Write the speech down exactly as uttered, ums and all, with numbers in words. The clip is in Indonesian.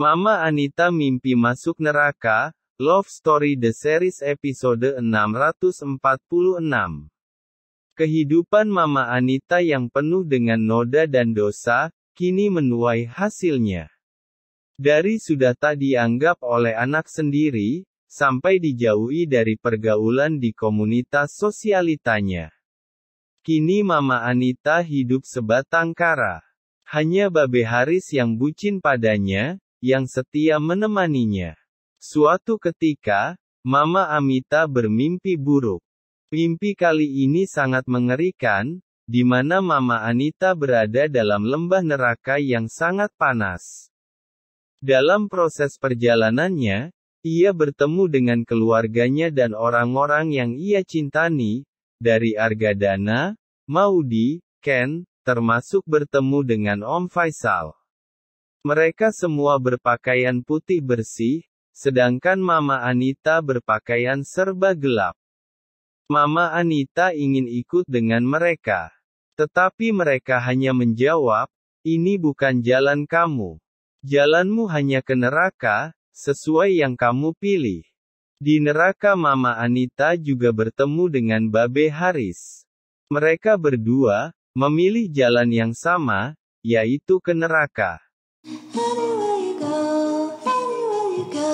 Mama Anita mimpi masuk neraka, Love Story The Series episode enam ratus empat puluh enam. Kehidupan Mama Anita yang penuh dengan noda dan dosa, kini menuai hasilnya. Dari sudah tak dianggap oleh anak sendiri, sampai dijauhi dari pergaulan di komunitas sosialitanya. Kini Mama Anita hidup sebatang kara. Hanya Babe Haris yang bucin padanya, yang setia menemaninya. Suatu ketika, Mama Amita bermimpi buruk. Mimpi kali ini sangat mengerikan, di mana Mama Anita berada dalam lembah neraka yang sangat panas. Dalam proses perjalanannya, ia bertemu dengan keluarganya dan orang-orang yang ia cintai, dari Argadana, Maudi, Ken, termasuk bertemu dengan Om Faisal. Mereka semua berpakaian putih bersih, sedangkan Mama Anita berpakaian serba gelap. Mama Anita ingin ikut dengan mereka. Tetapi mereka hanya menjawab, "Ini bukan jalan kamu. Jalanmu hanya ke neraka, sesuai yang kamu pilih." Di neraka Mama Anita juga bertemu dengan Babe Haris. Mereka berdua memilih jalan yang sama, yaitu ke neraka. Anywhere you go, anywhere you go,